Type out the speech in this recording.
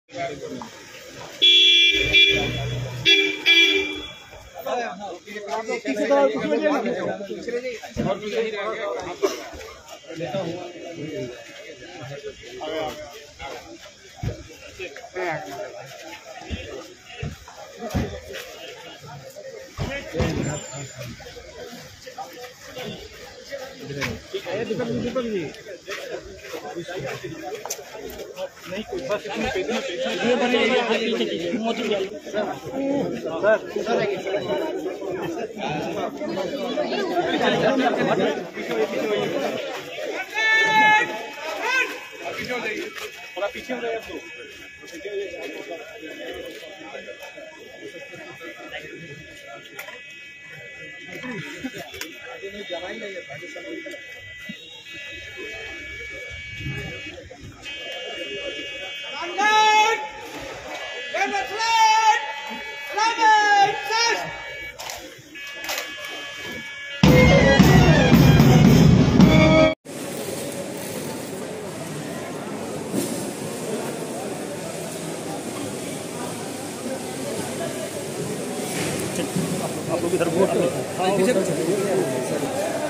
दीपक जी नहीं कुछ बस इतने थोड़ा पीछे हो रहे हैं जमा ही नहीं है। आप लोग इधर